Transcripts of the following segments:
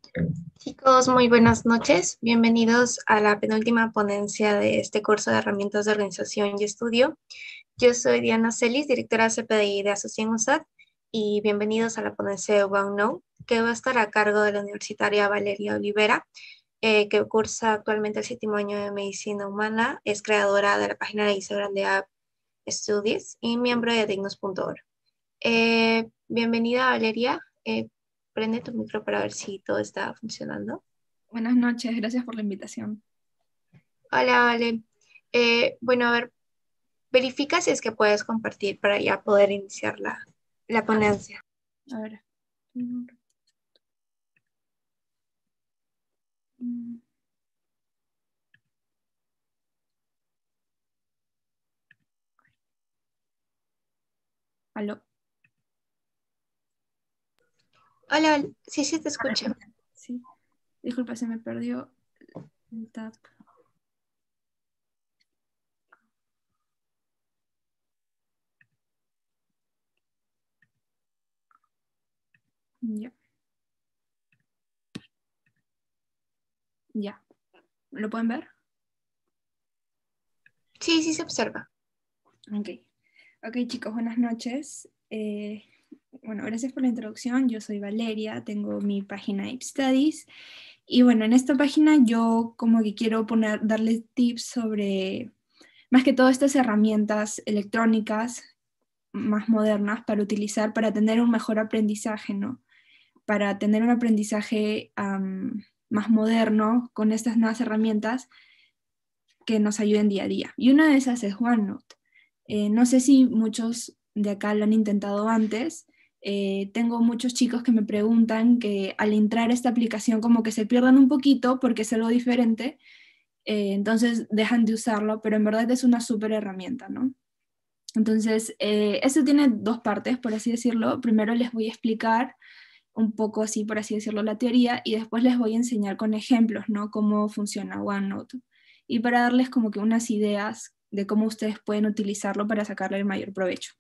Chicos, muy buenas noches. Bienvenidos a la penúltima ponencia de este curso de herramientas de organización y estudio. Yo soy Diana Celis, directora CPDI de Asociación USAT, y bienvenidos a la ponencia de OneNote, que va a estar a cargo de la universitaria Valeria Olivera, que cursa actualmente el 7º año de Medicina Humana, es creadora de la página de Instagram de App Studies y miembro de Dignos.org. Bienvenida, Valeria. Prende tu micro para ver si todo está funcionando. Buenas noches, gracias por la invitación. Hola, Vale. Bueno, a ver, verifica si es que puedes compartir para ya poder iniciar la ponencia. A ver. Mm, ¿Aló? Hola, Vale. Sí, sí, te escucho. Sí, disculpa, se me perdió el tab. Ya, ya. ¿Lo pueden ver? Sí, sí se observa. Ok. Ok, chicos, buenas noches. Bueno, gracias por la introducción. Yo soy Valeria, tengo mi página Ape Studies. Y bueno, en esta página yo como que quiero darles tips sobre, más que todo estas herramientas electrónicas más modernas para utilizar para tener un mejor aprendizaje, ¿no? Para tener un aprendizaje más moderno con estas nuevas herramientas que nos ayuden día a día. Y una de esas es OneNote. No sé si muchos de acá lo han intentado antes. Tengo muchos chicos que me preguntan que al entrar a esta aplicación como que se pierdan un poquito porque es algo diferente, entonces dejan de usarlo, pero en verdad es una súper herramienta, ¿no? Entonces, esto tiene dos partes, por así decirlo. Primero les voy a explicar un poco así, por así decirlo, la teoría y después les voy a enseñar con ejemplos, ¿no? Cómo funciona OneNote. Y para darles como que unas ideas de cómo ustedes pueden utilizarlo para sacarle el mayor provecho.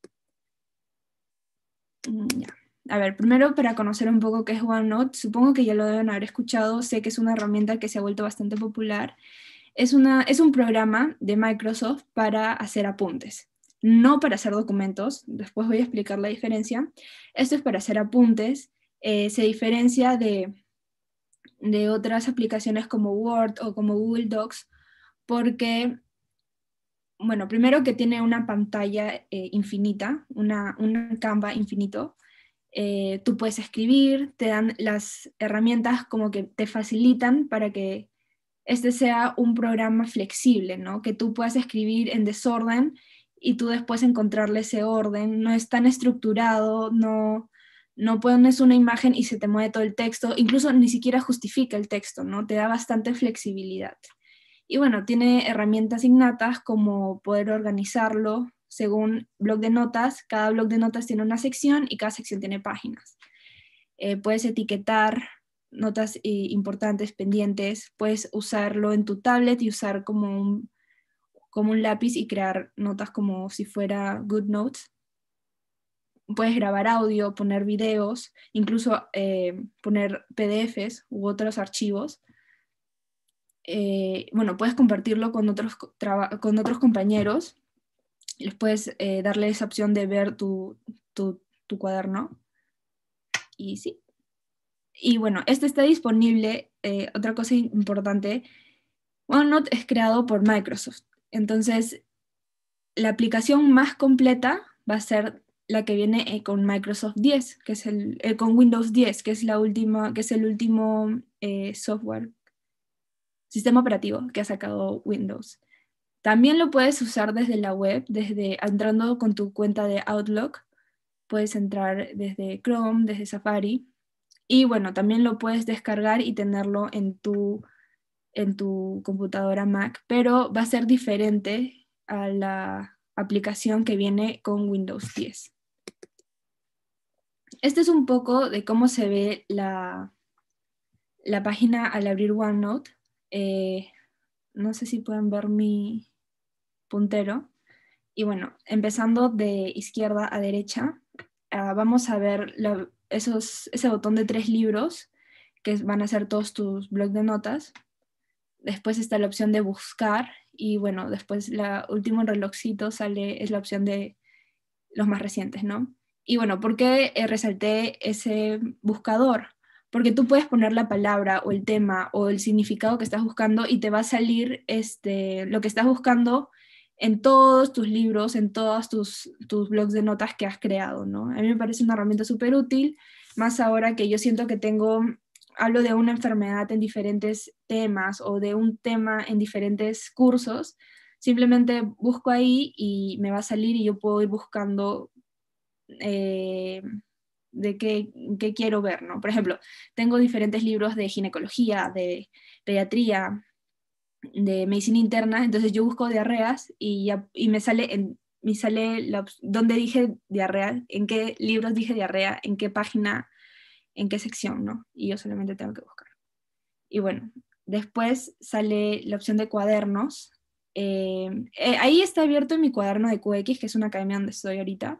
Ya. A ver, primero para conocer un poco qué es OneNote, supongo que ya lo deben haber escuchado, sé que es una herramienta que se ha vuelto bastante popular. Es un programa de Microsoft para hacer apuntes, no para hacer documentos. Después voy a explicar la diferencia. Esto es para hacer apuntes. Se diferencia de otras aplicaciones como Word o como Google Docs porque, bueno, primero que tiene una pantalla infinita, una Canva infinito. Tú puedes escribir, te dan las herramientas como que te facilitan para que este sea un programa flexible, ¿no? Que tú puedas escribir en desorden y tú después encontrarle ese orden. No es tan estructurado, no pones una imagen y se te mueve todo el texto, incluso ni siquiera justifica el texto, ¿no? Te da bastante flexibilidad. Y bueno, tiene herramientas innatas como poder organizarlo según bloc de notas. Cada bloc de notas tiene una sección y cada sección tiene páginas. Puedes etiquetar notas importantes, pendientes, puedes usarlo en tu tablet y usar como un lápiz y crear notas como si fuera GoodNotes. Puedes grabar audio, poner videos, incluso poner PDFs u otros archivos. Bueno, puedes compartirlo con con otros compañeros. Les puedes darle esa opción de ver tu cuaderno. Y sí. Y bueno, este está disponible. Otra cosa importante, OneNote es creado por Microsoft. Entonces, la aplicación más completa va a ser la que viene con Microsoft 10, que es con Windows 10, que es la última, que es el último software, sistema operativo que ha sacado Windows. También lo puedes usar desde la web, desde entrando con tu cuenta de Outlook. Puedes entrar desde Chrome, desde Safari. Y bueno, también lo puedes descargar y tenerlo en tu computadora Mac, pero va a ser diferente a la aplicación que viene con Windows 10. Este es un poco de cómo se ve la página al abrir OneNote. Eh, no sé si pueden ver mi puntero. Y bueno, empezando de izquierda a derecha, vamos a ver ese botón de 3 libros que van a ser todos tus blocs de notas. Después está la opción de buscar, y bueno, después la último relojcito es la opción de los más recientes, ¿no? Y bueno, ¿por qué resalté ese buscador? Porque tú puedes poner la palabra o el tema o el significado que estás buscando y te va a salir lo que estás buscando en todos tus libros, en todos tus blogs de notas que has creado, ¿no? A mí me parece una herramienta súper útil, más ahora que yo siento que hablo de una enfermedad en diferentes temas o de un tema en diferentes cursos. Simplemente busco ahí y me va a salir y yo puedo ir buscando de qué quiero ver, ¿no? Por ejemplo, tengo diferentes libros de ginecología, de pediatría, de medicina interna, entonces yo busco diarreas y me sale, dónde dije diarrea, en qué libros dije diarrea, en qué página, en qué sección, ¿no? Y yo solamente tengo que buscar. Y bueno, después sale la opción de cuadernos. Ahí está abierto mi cuaderno de QX, que es una academia donde estoy ahorita.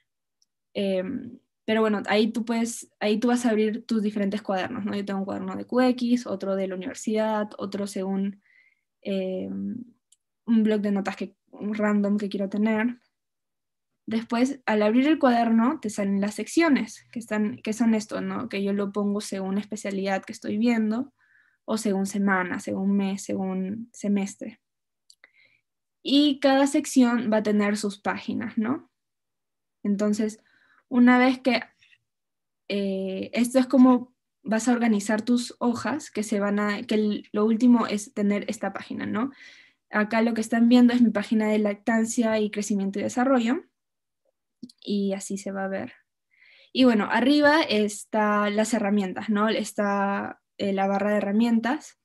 Pero bueno, ahí tú vas a abrir tus diferentes cuadernos, ¿no? Yo tengo un cuaderno de QX, otro de la universidad, otro según un blog de notas random que quiero tener. Después, al abrir el cuaderno, te salen las secciones, que son esto, ¿no? Que yo lo pongo según especialidad que estoy viendo, o según semana, según mes, según semestre. Y cada sección va a tener sus páginas, ¿no? Entonces, una vez que esto es como vas a organizar tus hojas, lo último es tener esta página, ¿no? Acá lo que están viendo es mi página de lactancia y crecimiento y desarrollo, y así se va a ver. Y bueno, arriba están las herramientas, ¿no? Está la barra de herramientas,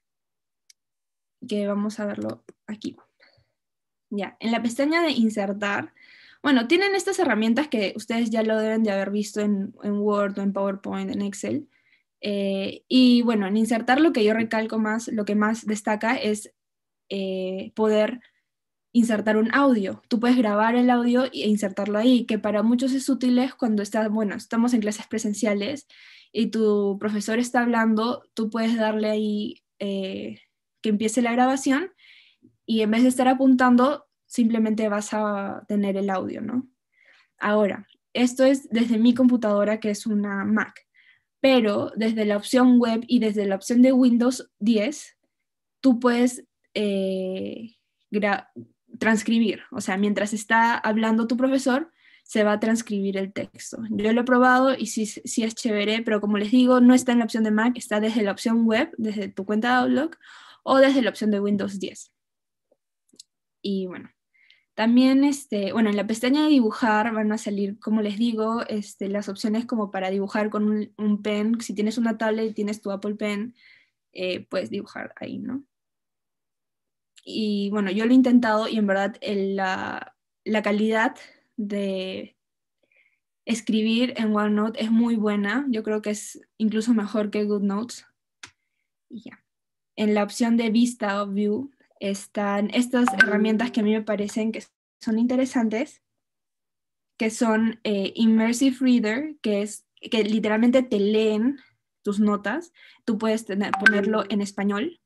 que vamos a verlo aquí. Ya, en la pestaña de insertar, bueno, tienen estas herramientas que ustedes ya lo deben de haber visto en Word o en PowerPoint, en Excel. Y bueno, en insertar lo que yo recalco más, lo que más destaca es poder insertar un audio. Tú puedes grabar el audio e insertarlo ahí, que para muchos es útil cuando estamos en clases presenciales y tu profesor está hablando, tú puedes darle ahí que empiece la grabación y en vez de estar apuntando, simplemente vas a tener el audio, ¿no? Ahora, esto es desde mi computadora, que es una Mac, pero desde la opción web y desde la opción de Windows 10, tú puedes transcribir, o sea, mientras está hablando tu profesor, se va a transcribir el texto. Yo lo he probado y sí es chévere, pero como les digo, no está en la opción de Mac, está desde la opción web, desde tu cuenta de Outlook, o desde la opción de Windows 10. Y bueno, también, bueno, en la pestaña de dibujar van a salir, como les digo, las opciones como para dibujar con un pen. Si tienes una tablet y tienes tu Apple Pen, puedes dibujar ahí, ¿no? Y bueno, yo lo he intentado y en verdad la calidad de escribir en OneNote es muy buena. Yo creo que es incluso mejor que GoodNotes. Y ya. En la opción de vista o view están estas herramientas que a mí me parecen que son interesantes, que son Immersive Reader, que literalmente te leen tus notas. Tú puedes ponerlo en español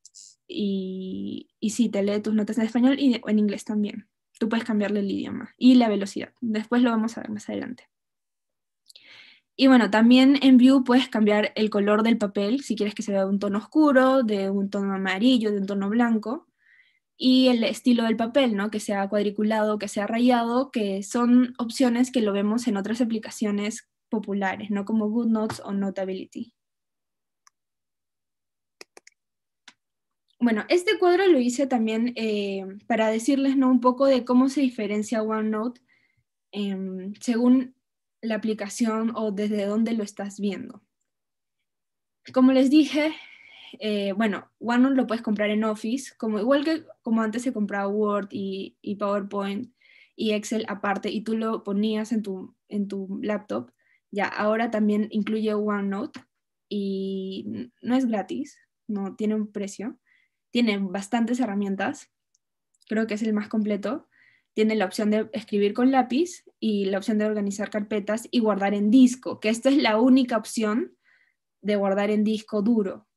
y sí, te lee tus notas en español y en inglés también. Tú puedes cambiarle el idioma y la velocidad. Después lo vamos a ver más adelante. Y bueno, también en View puedes cambiar el color del papel, si quieres que se vea de un tono oscuro, de un tono amarillo, de un tono blanco, y el estilo del papel, ¿no? Que sea cuadriculado, que sea rayado, que son opciones que lo vemos en otras aplicaciones populares, ¿no? Como GoodNotes o Notability. Bueno, este cuadro lo hice también para decirles, ¿no? Un poco de cómo se diferencia OneNote según la aplicación o desde dónde lo estás viendo. Como les dije, bueno, OneNote lo puedes comprar en Office, igual que como antes se compraba Word y PowerPoint y Excel aparte, y tú lo ponías en tu laptop. Ya, ahora también incluye OneNote y no es gratis, no tiene un precio. Tiene bastantes herramientas, creo que es el más completo. Tiene la opción de escribir con lápiz y la opción de organizar carpetas y guardar en disco, que esta es la única opción de guardar en disco duro.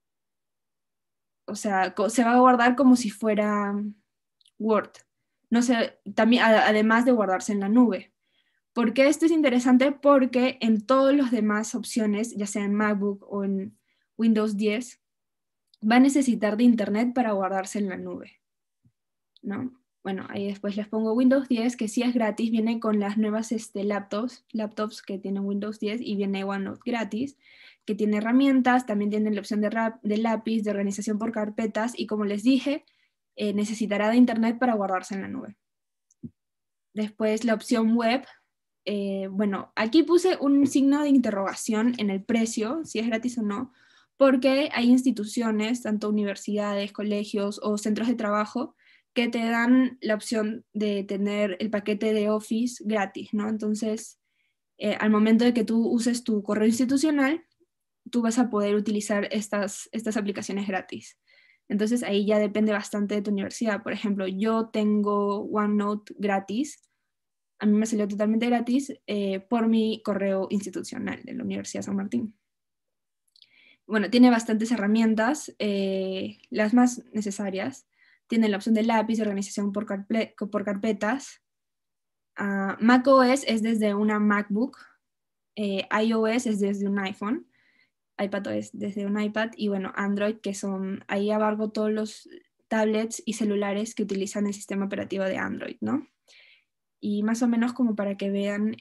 O sea, se va a guardar como si fuera Word. No sé, también, además de guardarse en la nube. ¿Por qué esto es interesante? Porque en todas las demás opciones, ya sea en MacBook o en Windows 10, va a necesitar de internet para guardarse en la nube, ¿no? Bueno, ahí después les pongo Windows 10, que sí es gratis, viene con las nuevas laptops que tienen Windows 10 y viene OneNote gratis, que tiene herramientas, también tiene la opción de lápiz, de organización por carpetas y como les dije, necesitará de internet para guardarse en la nube. Después la opción web, bueno, aquí puse un signo de interrogación en el precio, si es gratis o no, porque hay instituciones, tanto universidades, colegios o centros de trabajo, que te dan la opción de tener el paquete de Office gratis, ¿no? Entonces, al momento de que tú uses tu correo institucional, tú vas a poder utilizar estas aplicaciones gratis. Entonces, ahí ya depende bastante de tu universidad. Por ejemplo, yo tengo OneNote gratis. A mí me salió totalmente gratis por mi correo institucional de la Universidad San Martín. Bueno, tiene bastantes herramientas, las más necesarias. Tiene la opción de lápiz, de organización por carpetas. macOS es desde una MacBook. iOS es desde un iPhone. iPadOS desde un iPad. Y bueno, Android, que son, ahí abarco todos los tablets y celulares que utilizan el sistema operativo de Android, ¿no? Y más o menos como para que vean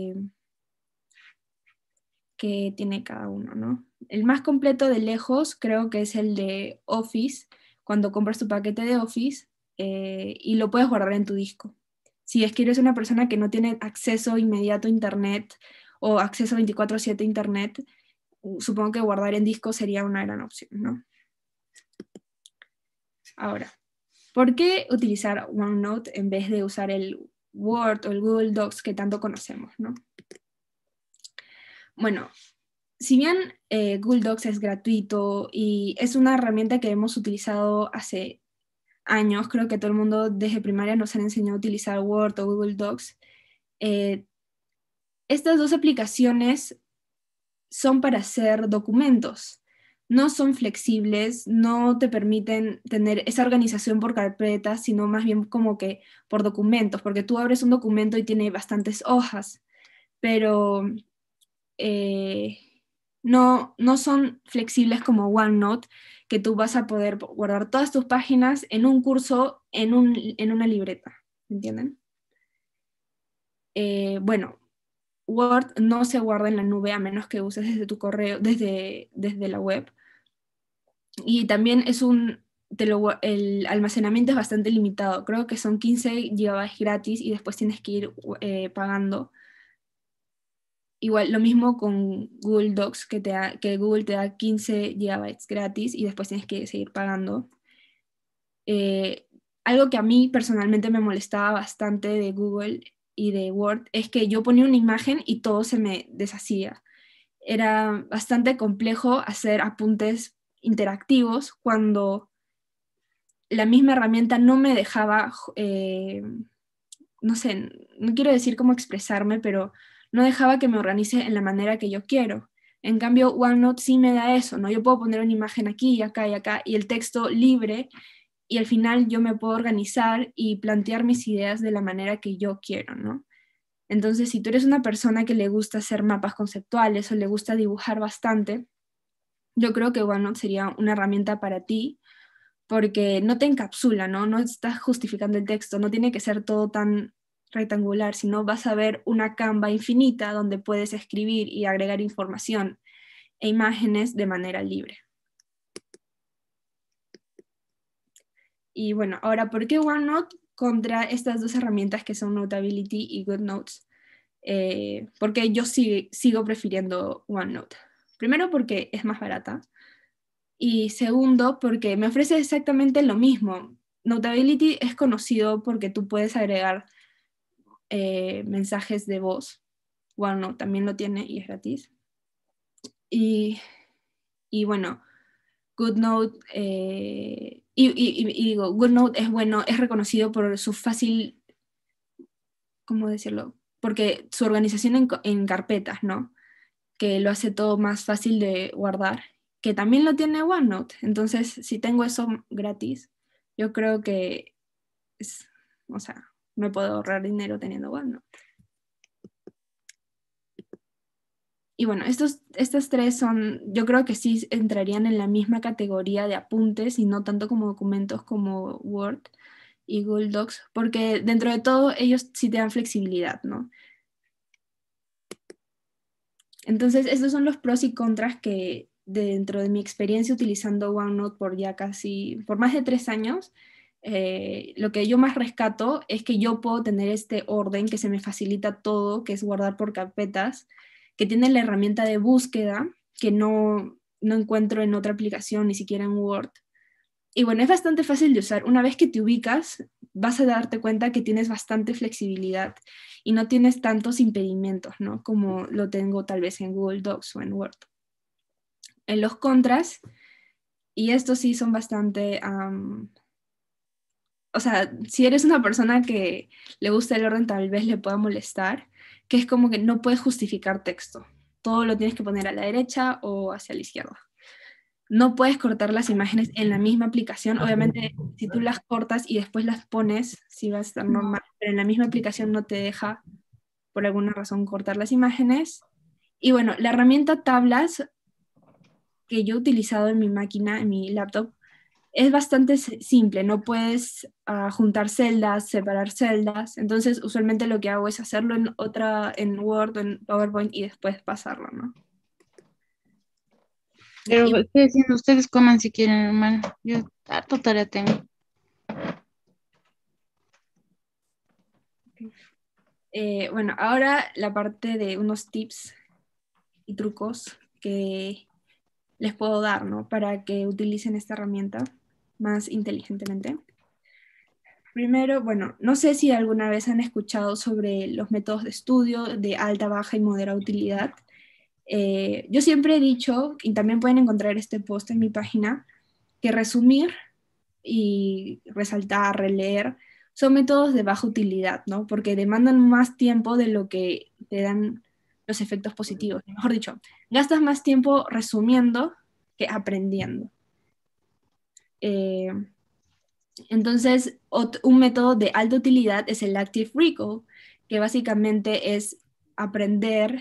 qué tiene cada uno, ¿no? El más completo de lejos creo que es el de Office, cuando compras tu paquete de Office y lo puedes guardar en tu disco. Si es que eres una persona que no tiene acceso inmediato a Internet o acceso 24/7 a Internet, supongo que guardar en disco sería una gran opción, ¿no? Ahora, ¿por qué utilizar OneNote en vez de usar el Word o el Google Docs que tanto conocemos, ¿no? Bueno, si bien Google Docs es gratuito y es una herramienta que hemos utilizado hace años, creo que todo el mundo desde primaria nos han enseñado a utilizar Word o Google Docs, estas dos aplicaciones son para hacer documentos. No son flexibles, no te permiten tener esa organización por carpetas, sino más bien como que por documentos, porque tú abres un documento y tiene bastantes hojas, pero no son flexibles como OneNote, que tú vas a poder guardar todas tus páginas en un curso, en una libreta, ¿entienden? Bueno, Word no se guarda en la nube a menos que uses desde tu correo, desde la web. Y también el almacenamiento es bastante limitado. Creo que son 15 GB gratis y después tienes que ir pagando. Igual, lo mismo con Google Docs, que Google te da 15 GB gratis y después tienes que seguir pagando. Algo que a mí personalmente me molestaba bastante de Google y de Word es que yo ponía una imagen y todo se me deshacía. Era bastante complejo hacer apuntes interactivos cuando la misma herramienta no me dejaba, no sé, no quiero decir cómo expresarme, pero no dejaba que me organice en la manera que yo quiero. En cambio, OneNote sí me da eso, ¿no? Yo puedo poner una imagen aquí y acá, y el texto libre, y al final yo me puedo organizar y plantear mis ideas de la manera que yo quiero, ¿no? Entonces, si tú eres una persona que le gusta hacer mapas conceptuales o le gusta dibujar bastante, yo creo que OneNote sería una herramienta para ti, porque no te encapsula, ¿no? No estás justificando el texto, no tiene que ser todo tan rectangular, sino vas a ver una Canva infinita donde puedes escribir y agregar información e imágenes de manera libre. Y bueno, ahora, ¿por qué OneNote contra estas dos herramientas que son Notability y GoodNotes? Porque yo sigo prefiriendo OneNote. Primero porque es más barata. Y segundo, porque me ofrece exactamente lo mismo. Notability es conocido porque tú puedes agregar mensajes de voz. OneNote también lo tiene y es gratis. Y bueno, GoodNote, y digo, GoodNote es bueno, es reconocido por su fácil, ¿cómo decirlo? Porque su organización en carpetas, ¿no? que lo hace todo más fácil de guardar, que también lo tiene OneNote. Entonces, si tengo eso gratis, yo creo que o sea, me puedo ahorrar dinero teniendo OneNote. Y bueno, estas tres son, yo creo que sí entrarían en la misma categoría de apuntes y no tanto como documentos como Word y Google Docs, porque dentro de todo ellos sí te dan flexibilidad, ¿no? Entonces, estos son los pros y contras que dentro de mi experiencia utilizando OneNote por más de 3 años, lo que yo más rescato es que yo puedo tener este orden que se me facilita todo, que es guardar por carpetas, que tiene la herramienta de búsqueda que no encuentro en otra aplicación, ni siquiera en Word. Y bueno, es bastante fácil de usar. Una vez que te ubicas, vas a darte cuenta que tienes bastante flexibilidad y no tienes tantos impedimentos, ¿no? Como lo tengo tal vez en Google Docs o en Word. En los contras, y estos sí son bastante, o sea, si eres una persona que le gusta el orden, tal vez le pueda molestar, que es como que no puedes justificar texto. Todo lo tienes que poner a la derecha o hacia la izquierda. No puedes cortar las imágenes en la misma aplicación. Obviamente, si tú las cortas y después las pones, sí va a estar normal, pero en la misma aplicación no te deja, por alguna razón, cortar las imágenes. Y bueno, la herramienta Tablas que yo he utilizado en mi máquina, en mi laptop, es bastante simple. No puedes juntar celdas, separar celdas. Entonces, usualmente lo que hago es hacerlo en Word o en PowerPoint y después pasarlo, ¿no? Ya, Pero estoy diciendo, ustedes coman si quieren, hermano. Yo harto tarea tengo. bueno, ahora la parte de unos tips y trucos que les puedo dar, ¿no? Para que utilicen esta herramienta más inteligentemente. Primero, bueno, no sé si alguna vez han escuchado sobre los métodos de estudio de alta, baja y moderada utilidad. Yo siempre he dicho, y también pueden encontrar este post en mi página, que resumir y resaltar, releer, son métodos de baja utilidad, ¿no? Porque demandan más tiempo de lo que te dan los efectos positivos. Mejor dicho, gastas más tiempo resumiendo que aprendiendo. Eh, entonces, un método de alta utilidad es el Active Recall, que básicamente es aprender,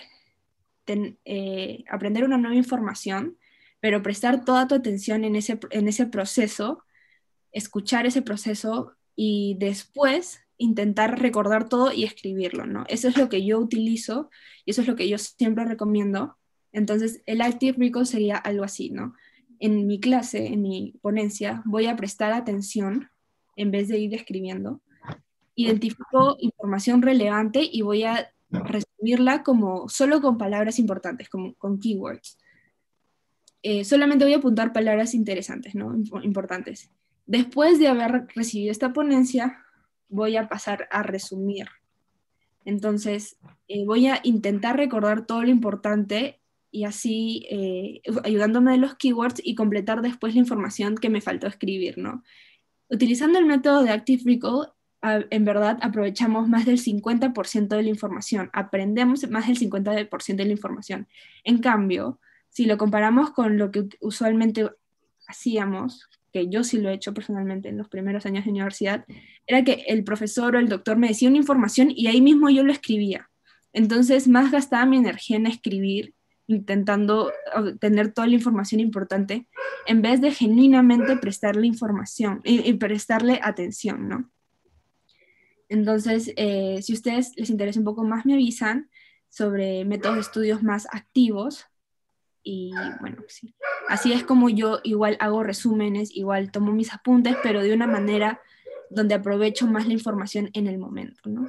aprender una nueva información, pero prestar toda tu atención en ese proceso, escuchar ese proceso y después intentar recordar todo y escribirlo, ¿no? Eso es lo que yo utilizo y eso es lo que yo siempre recomiendo. Entonces, el Active Recall sería algo así, ¿no? En mi clase, en mi ponencia, voy a prestar atención en vez de ir escribiendo. Identifico información relevante y voy a resumirla como solo con palabras importantes, como con keywords. Solamente voy a apuntar palabras interesantes, ¿no? Importantes. Después de haber recibido esta ponencia, voy a pasar a resumir. Entonces, voy a intentar recordar todo lo importante y así ayudándome de los keywords y completar después la información que me faltó escribir, ¿no? Utilizando el método de Active Recall, en verdad aprovechamos más del 50% de la información, aprendemos más del 50% de la información. En cambio, si lo comparamos con lo que usualmente hacíamos, que yo sí lo he hecho personalmente en los primeros años de universidad, era que el profesor o el doctor me decía una información y ahí mismo yo lo escribía. Entonces, más gastaba mi energía en escribir, intentando obtener toda la información importante, en vez de genuinamente prestarle información y prestarle atención, ¿no? Entonces, si a ustedes les interesa un poco más, me avisan sobre métodos de estudios más activos. Y bueno, sí. Así es como yo igual hago resúmenes, igual tomo mis apuntes, pero de una manera donde aprovecho más la información en el momento, ¿no?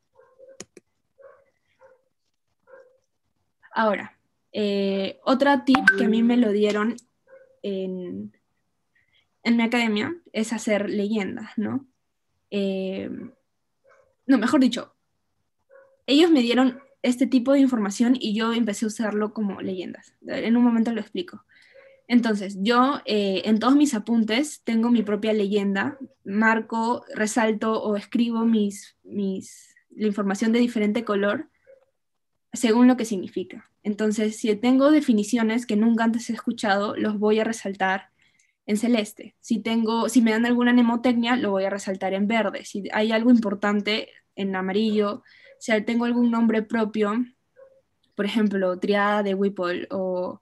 Ahora, otra tip que a mí me lo dieron en mi academia es hacer leyendas, ¿no? No, mejor dicho, ellos me dieron este tipo de información y yo empecé a usarlo como leyendas. En un momento lo explico. Entonces, yo en todos mis apuntes tengo mi propia leyenda, marco, resalto o escribo la información de diferente color, según lo que significa. Entonces, si tengo definiciones que nunca antes he escuchado, los voy a resaltar en celeste. Si me dan alguna mnemotecnia, lo voy a resaltar en verde. Si hay algo importante, en amarillo. Si tengo algún nombre propio, por ejemplo, triada de Whipple o,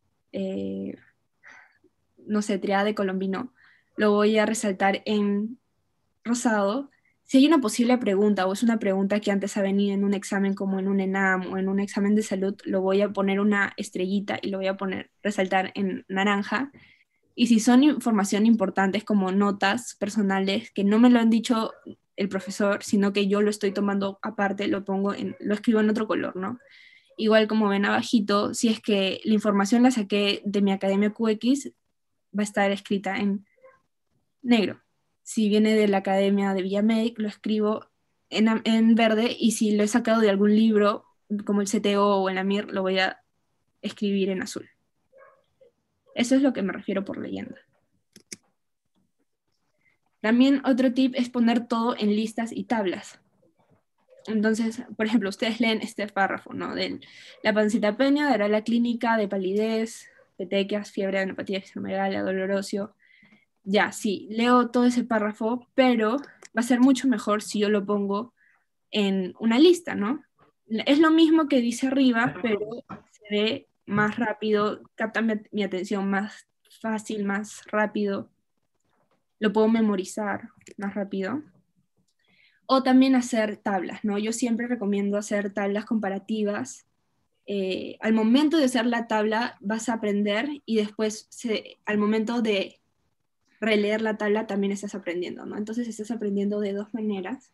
no sé, triada de Colombino, lo voy a resaltar en rosado. Si hay una posible pregunta o es una pregunta que antes ha venido en un examen como en un ENAM o en un examen de salud, lo voy a poner una estrellita y lo voy a resaltar en naranja. Y si son información importantes como notas personales que no me lo han dicho el profesor, sino que yo lo estoy tomando aparte, lo escribo en otro color, ¿no? Igual como ven abajito, si es que la información la saqué de mi Academia QX, va a estar escrita en negro. Si viene de la Academia de Villamedic, lo escribo en verde, y si lo he sacado de algún libro, como el CTO o el AMIR, lo voy a escribir en azul. Eso es lo que me refiero por leyenda. También otro tip es poner todo en listas y tablas. Entonces, por ejemplo, ustedes leen este párrafo, ¿no? De la pancitopenia dará la clínica de palidez, petequias, fiebre, adenopatía extramegalia, dolor óseo. Ya, sí, leo todo ese párrafo, pero va a ser mucho mejor si yo lo pongo en una lista, ¿no? Es lo mismo que dice arriba, pero se ve más rápido, capta mi atención más fácil, más rápido. Lo puedo memorizar más rápido. O también hacer tablas, ¿no? Yo siempre recomiendo hacer tablas comparativas. Al momento de hacer la tabla vas a aprender, y después al momento de releer la tabla también estás aprendiendo, ¿no? Entonces estás aprendiendo de dos maneras.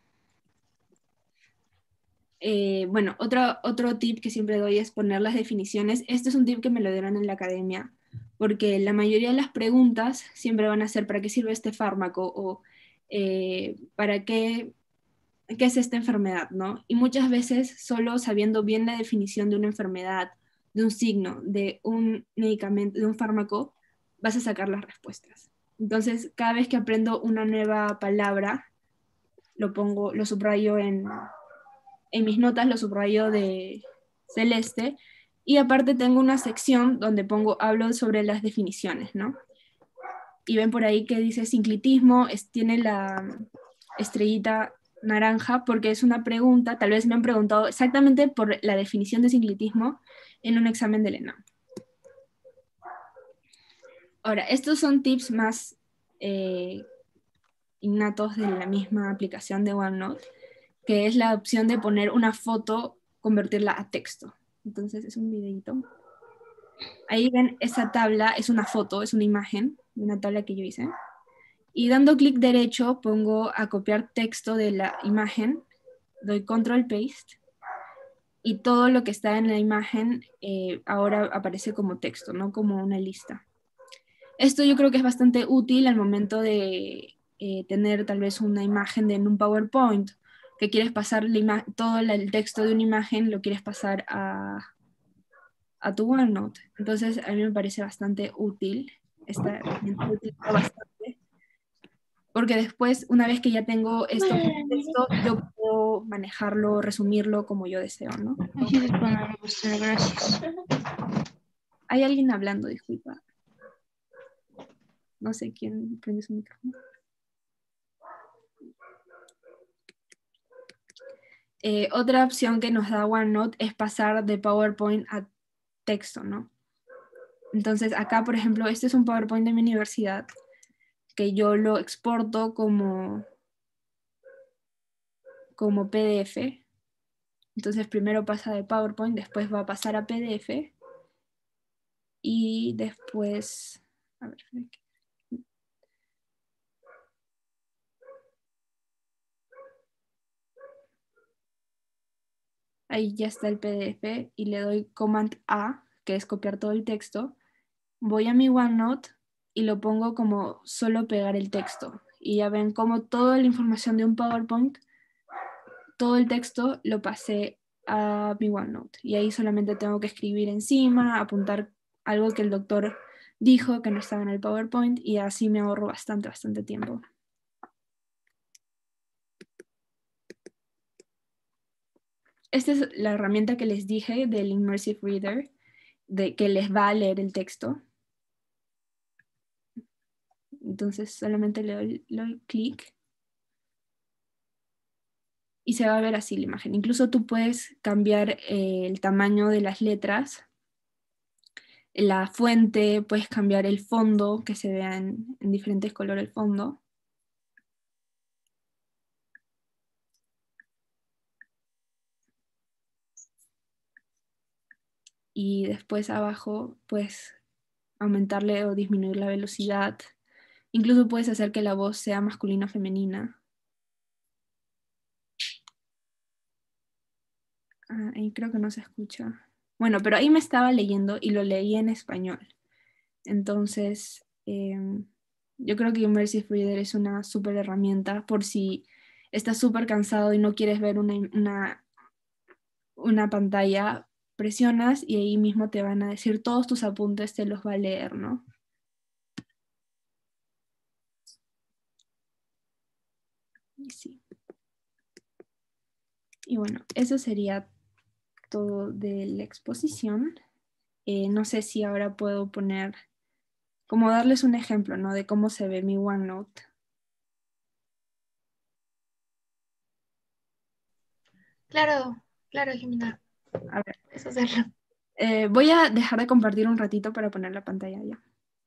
Bueno, otro tip que siempre doy es poner las definiciones. Este es un tip que me lo dieron en la academia, porque la mayoría de las preguntas siempre van a ser ¿para qué sirve este fármaco? O ¿para qué es esta enfermedad? ¿No? Y muchas veces solo sabiendo bien la definición de una enfermedad, de un signo, de un medicamento, de un fármaco, vas a sacar las respuestas. Entonces, cada vez que aprendo una nueva palabra, lo subrayo en mis notas, lo subrayo de celeste, y aparte tengo una sección donde hablo sobre las definiciones, ¿no? Y ven por ahí que dice sinclitismo, tiene la estrellita naranja porque es una pregunta, tal vez me han preguntado exactamente por la definición de sinclitismo en un examen del ENAM. Ahora, estos son tips más innatos de la misma aplicación de OneNote, que es la opción de poner una foto, convertirla a texto. Entonces es un videito. Ahí ven, esa tabla es una foto, es una imagen de una tabla que yo hice. Y dando clic derecho pongo a copiar texto de la imagen, doy control paste, y todo lo que está en la imagen ahora aparece como texto, no como una lista. Esto yo creo que es bastante útil al momento de tener tal vez una imagen en un PowerPoint, que quieres pasar todo el texto de una imagen, lo quieres pasar a tu OneNote. Entonces a mí me parece bastante útil, esta herramienta lo utilizo bastante, porque después, una vez que ya tengo esto como texto, yo puedo manejarlo, resumirlo como yo deseo, ¿no? Así es, bueno, gracias. Hay alguien hablando, disculpa. No sé quién prende su micrófono. Otra opción que nos da OneNote es pasar de PowerPoint a texto, ¿no? Entonces acá, por ejemplo, este es un PowerPoint de mi universidad que yo lo exporto como PDF. Entonces primero pasa de PowerPoint, después va a pasar a PDF, y después, a ver, ahí ya está el PDF, y le doy Command A, que es copiar todo el texto. Voy a mi OneNote y lo pongo como solo pegar el texto. Y ya ven como toda la información de un PowerPoint, todo el texto lo pasé a mi OneNote. Y ahí solamente tengo que escribir encima, apuntar algo que el doctor dijo que no estaba en el PowerPoint, y así me ahorro bastante tiempo. esta es la herramienta que les dije del Immersive Reader, de que les va a leer el texto. Entonces solamente le doy clic y se va a ver así la imagen. Incluso tú puedes cambiar el tamaño de las letras, la fuente, puedes cambiar el fondo, que se vea en diferentes colores el fondo. Y después abajo puedes aumentarle o disminuir la velocidad. Incluso puedes hacer que la voz sea masculina o femenina. Ahí creo que no se escucha. Bueno, pero ahí me estaba leyendo y lo leí en español. Entonces, yo creo que Immersive Reader es una súper herramienta por si estás súper cansado y no quieres ver una pantalla, presionas y ahí mismo te van a decir todos tus apuntes, te los va a leer, ¿no? Y sí. Y bueno, eso sería todo de la exposición. No sé si ahora puedo poner, como darles un ejemplo, ¿no? De cómo se ve mi OneNote. Claro, claro, Jimena. A ver, Puedes hacerlo. voy a dejar de compartir un ratito para poner la pantalla ya.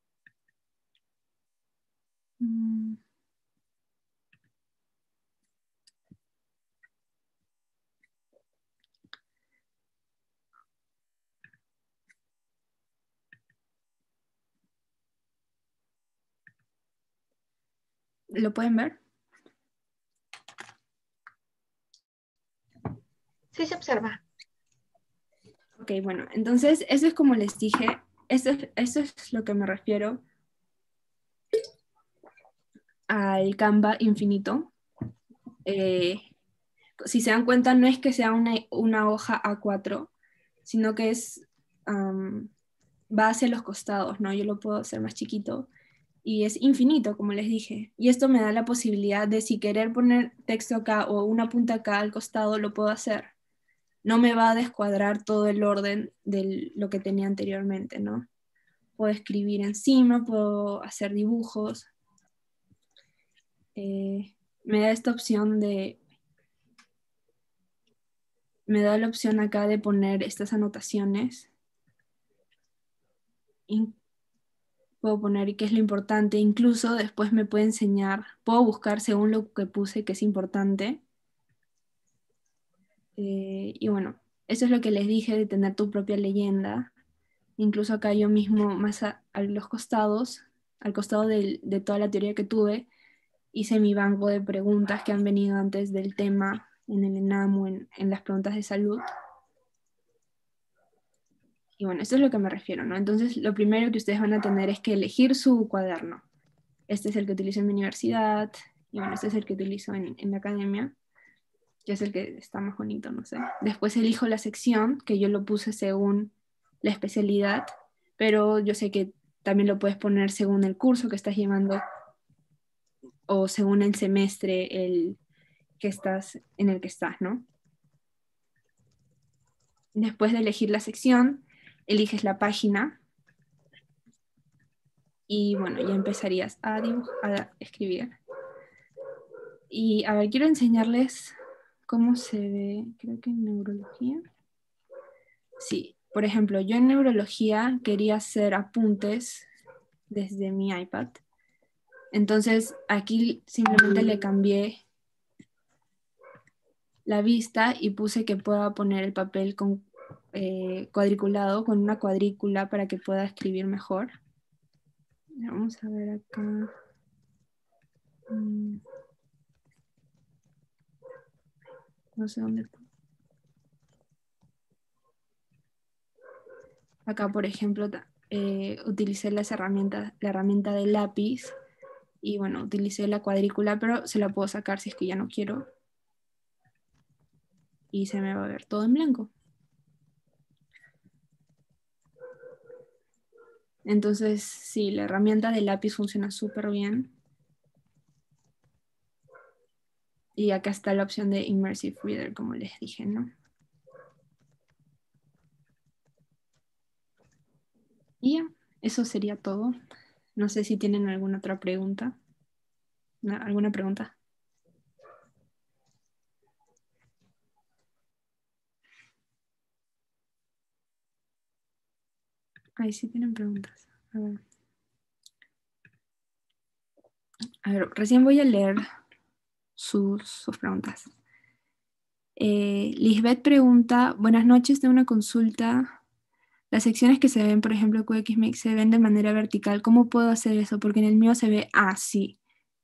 ¿Lo pueden ver? Sí se observa. Ok, bueno, entonces eso es como les dije, eso es lo que me refiero al Canva infinito. Si se dan cuenta, no es que sea una hoja A4, sino que va hacia los costados, ¿no? Yo lo puedo hacer más chiquito y es infinito, como les dije. Y esto me da la posibilidad de, si querer poner texto acá o una punta acá al costado, lo puedo hacer. No me va a descuadrar todo el orden de lo que tenía anteriormente, ¿no? Puedo escribir encima, puedo hacer dibujos. Me da esta opción me da la opción acá de poner estas anotaciones. Y puedo poner qué es lo importante. Incluso después me puede enseñar, puedo buscar según lo que puse que es importante. Y bueno, eso es lo que les dije de tener tu propia leyenda. Incluso acá yo mismo, más a los costados, al costado de toda la teoría que tuve, hice mi banco de preguntas que han venido antes del tema en el ENAM o en las preguntas de salud. Y bueno, esto es lo que me refiero, ¿no? Entonces, lo primero que ustedes van a tener es que elegir su cuaderno. Este es el que utilizo en mi universidad, y bueno, este es el que utilizo en la academia, que es el que está más bonito, no sé. Después elijo la sección, que yo lo puse según la especialidad, pero yo sé que también lo puedes poner según el curso que estás llevando o según el semestre en el que estás, ¿no? Después de elegir la sección, eliges la página y bueno, ya empezarías a escribir. Y a ver, quiero enseñarles cómo se ve, creo que en neurología. Sí, por ejemplo, yo en neurología quería hacer apuntes desde mi iPad. Entonces aquí simplemente le cambié la vista y puse que pueda poner el papel cuadriculado con una cuadrícula para que pueda escribir mejor. Vamos a ver acá. No sé dónde está. Acá, por ejemplo, utilicé la herramienta de lápiz y bueno, utilicé la cuadrícula, pero se la puedo sacar si es que ya no quiero. Y se me va a ver todo en blanco. Entonces, sí, la herramienta de lápiz funciona súper bien. Y acá está la opción de Immersive Reader, como les dije, ¿no? Y ya, eso sería todo. No sé si tienen alguna otra pregunta. ¿Alguna pregunta? Ahí sí tienen preguntas. A ver, recién voy a leer sus preguntas. Lisbeth pregunta, buenas noches, tengo una consulta. Las secciones que se ven, por ejemplo, QXMix, se ven de manera vertical. ¿Cómo puedo hacer eso? Porque en el mío se ve así.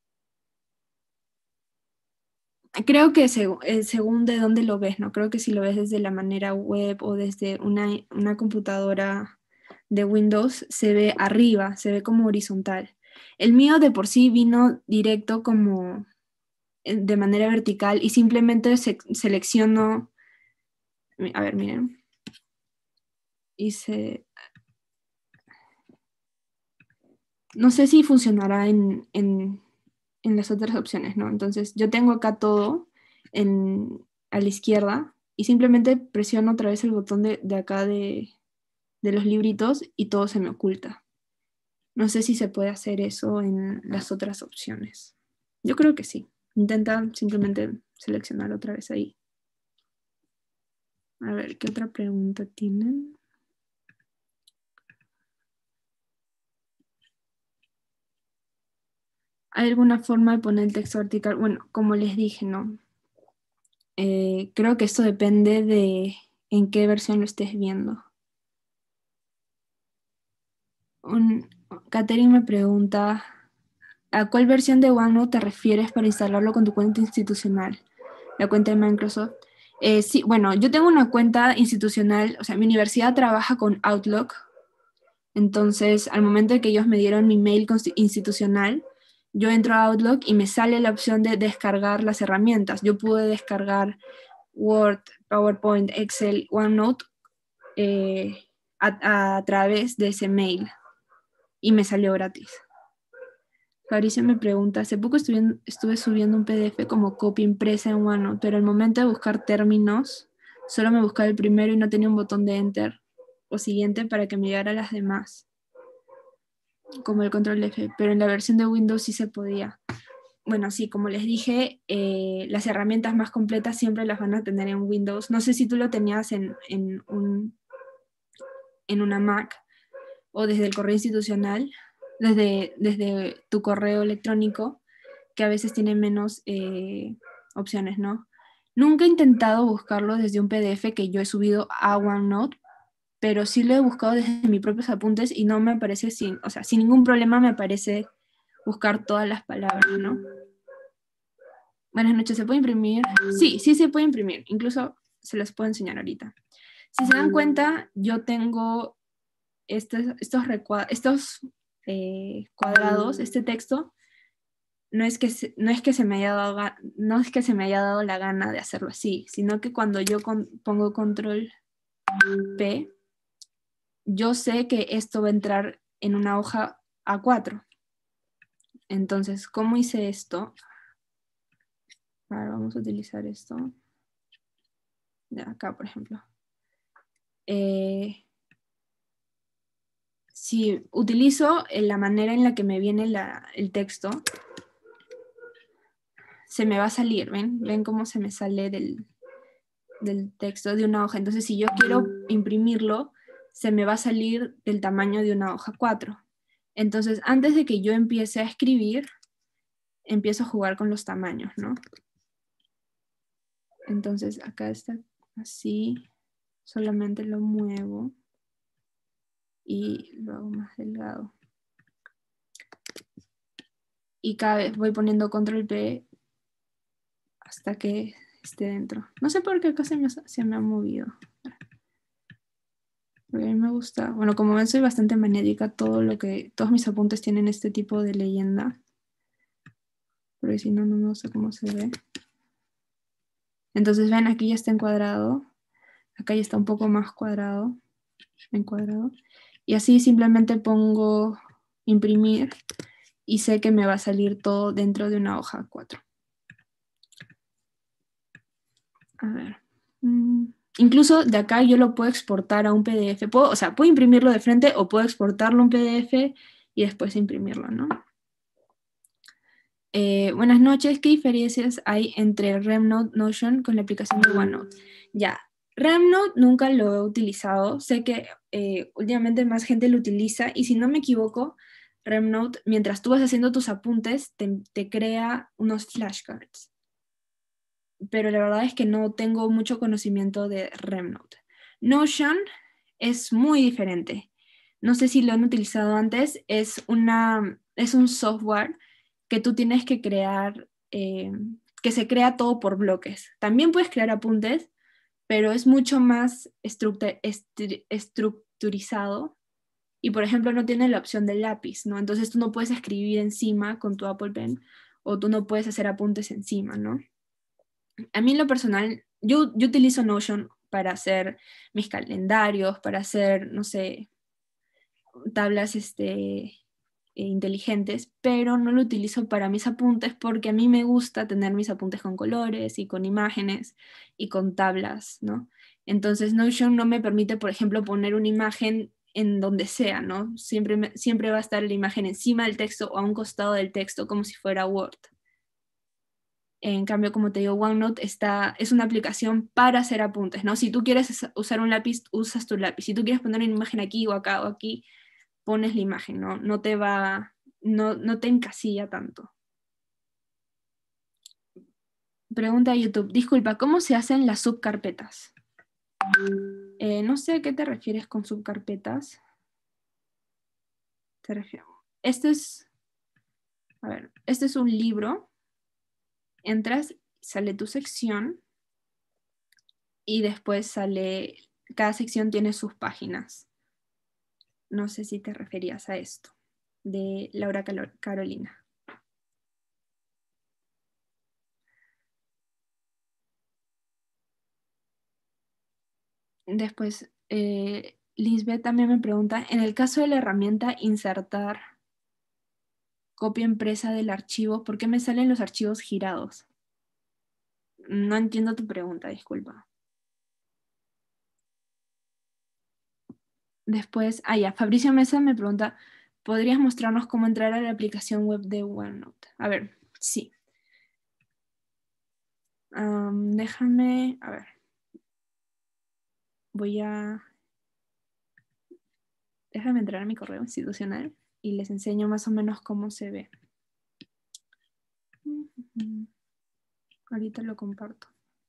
Creo que según de dónde lo ves, ¿no? Creo que si lo ves desde la manera web o desde una computadora de Windows, se ve arriba, se ve como horizontal. El mío de por sí vino directo como de manera vertical y simplemente selecciono, a ver, miren, hice, no sé si funcionará en las otras opciones, ¿no? Entonces yo tengo acá todo a la izquierda y simplemente presiono otra vez el botón de acá de los libritos y todo se me oculta. No sé si se puede hacer eso en las otras opciones. Yo creo que sí. Intenta simplemente seleccionar otra vez ahí. A ver, ¿qué otra pregunta tienen? ¿Hay alguna forma de poner el texto vertical? Bueno, como les dije, ¿no? Creo que esto depende de en qué versión lo estés viendo. Catherine me pregunta, ¿a cuál versión de OneNote te refieres para instalarlo con tu cuenta institucional? La cuenta de Microsoft. Sí, bueno, yo tengo una cuenta institucional, o sea, mi universidad trabaja con Outlook, entonces al momento de que ellos me dieron mi mail institucional, yo entro a Outlook y me sale la opción de descargar las herramientas. Yo pude descargar Word, PowerPoint, Excel, OneNote a través de ese mail y me salió gratis. Fabricio me pregunta, hace poco estuve subiendo un PDF como copia impresa en OneNote, pero al momento de buscar términos, solo me buscaba el primero y no tenía un botón de Enter o siguiente para que me llegara a las demás, como el control F, pero en la versión de Windows sí se podía. Bueno, sí, como les dije, las herramientas más completas siempre las van a tener en Windows. No sé si tú lo tenías en una Mac o desde el correo institucional, desde tu correo electrónico, que a veces tiene menos opciones, ¿no? Nunca he intentado buscarlo desde un PDF que yo he subido a OneNote, pero sí lo he buscado desde mis propios apuntes y no me aparece o sea, sin ningún problema me aparece buscar todas las palabras, ¿no? Buenas noches, ¿se puede imprimir? Sí, sí se puede imprimir, incluso se les puedo enseñar ahorita. Si se dan cuenta, yo tengo estos cuadrados, este texto, no es que se me haya dado, no es que se me haya dado la gana de hacerlo así, sino que cuando yo pongo control P, yo sé que esto va a entrar en una hoja A4. Entonces, ¿cómo hice esto? Ahora vamos a utilizar esto. De acá, por ejemplo. Si utilizo la manera en la que me viene el texto, se me va a salir, ¿ven? ¿Ven cómo se me sale del texto de una hoja? Entonces, si yo quiero imprimirlo, se me va a salir del tamaño de una hoja 4. Entonces, antes de que yo empiece a escribir, empiezo a jugar con los tamaños, ¿no? Entonces, acá está así, solamente lo muevo y lo hago más delgado. Y cada vez voy poniendo control P hasta que esté dentro. No sé por qué acá se me ha movido. Porque a mí me gusta. Bueno, como ven, soy bastante magnética. Todos mis apuntes tienen este tipo de leyenda. Pero si no, no sé cómo se ve. Entonces, ven, aquí ya está encuadrado. Acá ya está un poco más cuadrado. Encuadrado. Y así simplemente pongo imprimir y sé que me va a salir todo dentro de una hoja 4. A ver. incluso de acá yo lo puedo exportar a un PDF. O sea, puedo imprimirlo de frente o puedo exportarlo a un PDF y después imprimirlo, ¿no? Buenas noches, ¿qué diferencias hay entre RemNote Notion con la aplicación de OneNote? Ya, RemNote nunca lo he utilizado, sé que últimamente más gente lo utiliza y si no me equivoco, RemNote, mientras tú vas haciendo tus apuntes, te crea unos flashcards. Pero la verdad es que no tengo mucho conocimiento de RemNote. Notion es muy diferente. No sé si lo han utilizado antes, es un software que tú tienes que crear, que se crea todo por bloques. También puedes crear apuntes, pero es mucho más estructurizado y, por ejemplo, no tiene la opción del lápiz, ¿no? Entonces tú no puedes escribir encima con tu Apple Pen o tú no puedes hacer apuntes encima, ¿no? A mí en lo personal, yo utilizo Notion para hacer mis calendarios, para hacer, no sé, tablas inteligentes, pero no lo utilizo para mis apuntes porque a mí me gusta tener mis apuntes con colores y con imágenes y con tablas, ¿no? Entonces Notion no me permite, por ejemplo, poner una imagen en donde sea, ¿no? Siempre va a estar la imagen encima del texto o a un costado del texto como si fuera Word. En cambio, como te digo, OneNote es una aplicación para hacer apuntes, ¿no? Si tú quieres usar un lápiz, usas tu lápiz. Si tú quieres poner una imagen aquí o acá o aquí, pones la imagen, ¿no? No te encasilla tanto. Pregunta de YouTube. Disculpa, ¿cómo se hacen las subcarpetas? No sé a qué te refieres con subcarpetas. Te refiero. Este es un libro. Entras, sale tu sección y después cada sección tiene sus páginas. No sé si te referías a esto, de Laura Carolina. Después, Lisbeth también me pregunta, en el caso de la herramienta insertar copia impresa del archivo, ¿por qué me salen los archivos girados? No entiendo tu pregunta, disculpa. Después, Fabricio Mesa me pregunta, ¿podrías mostrarnos cómo entrar a la aplicación web de OneNote? A ver, sí. Déjame, a ver. Déjame entrar a mi correo institucional y les enseño más o menos cómo se ve. Ahorita lo comparto.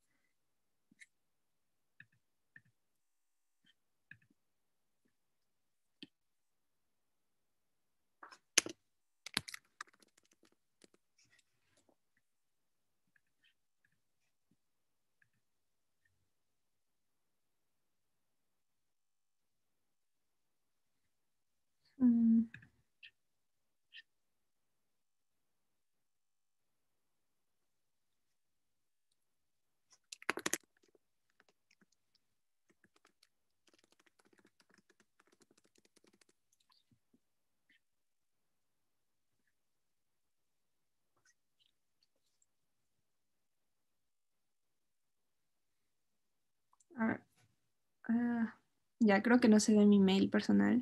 A ver. Ya creo que no se ve mi mail personal.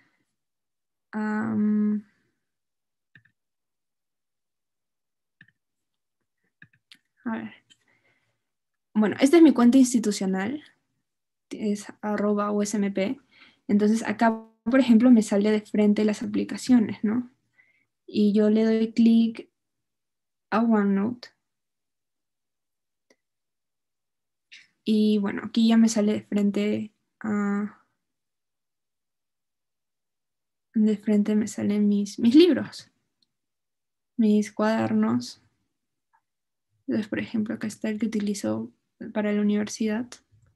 A ver. Bueno, esta es mi cuenta institucional. Es @usmp. Entonces acá, por ejemplo, me sale de frente las aplicaciones, ¿no? Y yo le doy clic a OneNote. Y bueno, aquí ya me sale de frente me salen mis libros, mis cuadernos. Entonces, por ejemplo, acá está el que utilizo para la universidad.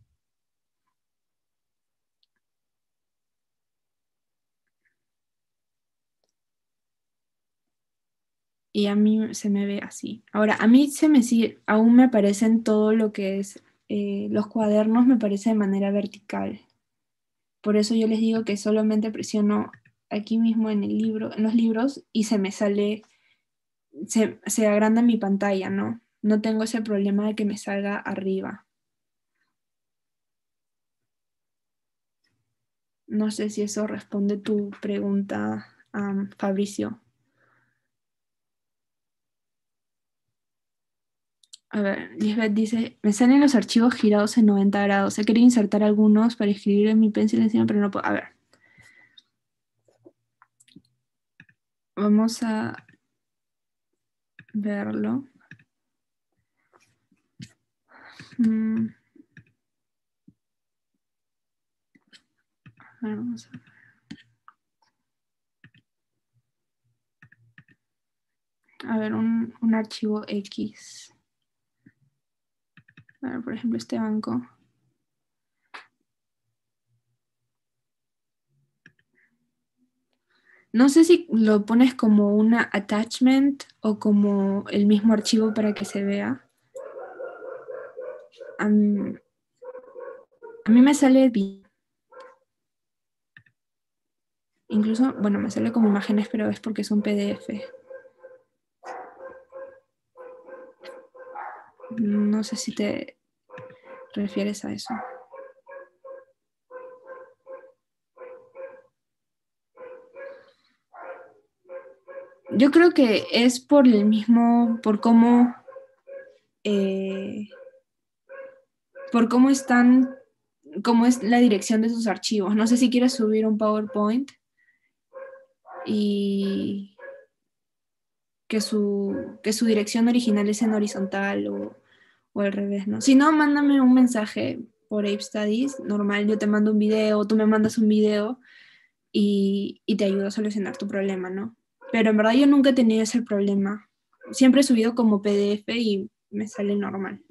Y a mí se me ve así. Ahora, a mí aún me aparecen todo lo que es, los cuadernos me aparece de manera vertical. Por eso yo les digo que solamente presiono aquí mismo en los libros y se me sale, se agranda mi pantalla, ¿no? No tengo ese problema de que me salga arriba. No sé si eso responde tu pregunta, Fabricio. A ver, Lisbeth dice, me salen los archivos girados en 90 grados. He querido insertar algunos para escribir en mi pencil encima, pero no puedo. A ver. Vamos a verlo. Vamos a ver. A ver, un archivo X. A ver, por ejemplo, este banco. No sé si lo pones como una attachment o como el mismo archivo para que se vea. A mí me sale bien. Incluso, bueno, me sale como imágenes, pero es porque es un PDF. No sé si te refieres a eso. Yo creo que es por el mismo, por cómo están, cómo es la dirección de sus archivos. No sé si quieres subir un PowerPoint y que su dirección original es en horizontal o al revés, ¿no? Si no, mándame un mensaje por Ape Studies, normal, yo te mando un video, tú me mandas un video y te ayudo a solucionar tu problema, ¿no? Pero en verdad yo nunca he tenido ese problema. Siempre he subido como PDF y me sale normal.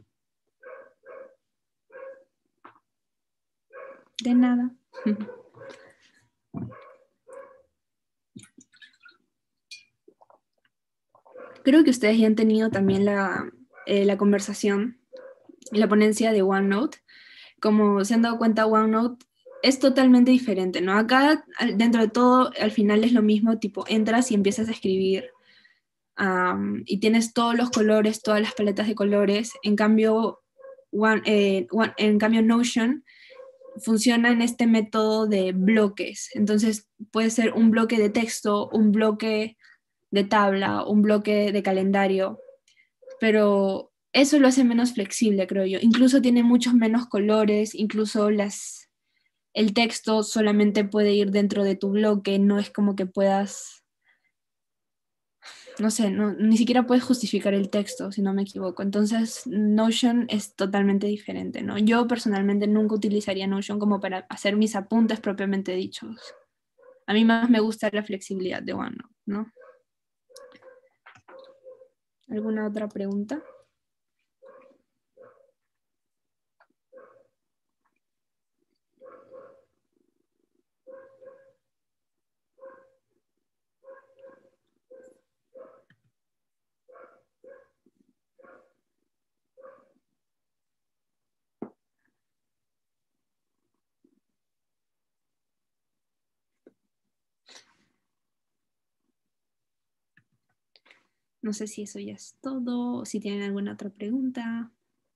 De nada. Creo que ustedes ya han tenido también la conversación, la ponencia de OneNote. Como se han dado cuenta, OneNote es totalmente diferente, ¿no? Acá, dentro de todo, al final es lo mismo, tipo, entras y empiezas a escribir y tienes todos los colores, todas las paletas de colores. En cambio, Notion funciona en este método de bloques. Entonces, puede ser un bloque de texto, un bloque de tabla, un bloque de calendario, pero eso lo hace menos flexible, creo yo. Incluso tiene muchos menos colores, incluso el texto solamente puede ir dentro de tu bloque, no es como que puedas, no sé, ni siquiera puedes justificar el texto, si no me equivoco. Entonces, Notion es totalmente diferente, ¿no? Yo personalmente nunca utilizaría Notion como para hacer mis apuntes propiamente dichos. A mí más me gusta la flexibilidad de OneNote, ¿no? ¿Alguna otra pregunta? No sé si eso ya es todo, o si tienen alguna otra pregunta.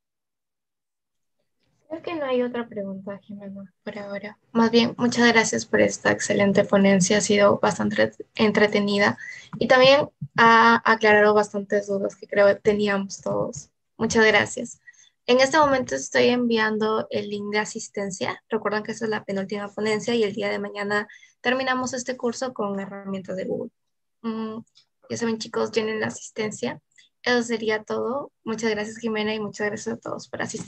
Creo que no hay otra pregunta, Jimena, por ahora. Más bien, muchas gracias por esta excelente ponencia. Ha sido bastante entretenida y también ha aclarado bastantes dudas que creo que teníamos todos. Muchas gracias. En este momento estoy enviando el link de asistencia. Recuerden que esta es la penúltima ponencia y el día de mañana terminamos este curso con herramientas de Google. Ya saben, chicos, llenen la asistencia. Eso sería todo. Muchas gracias, Jimena, y muchas gracias a todos por asistir.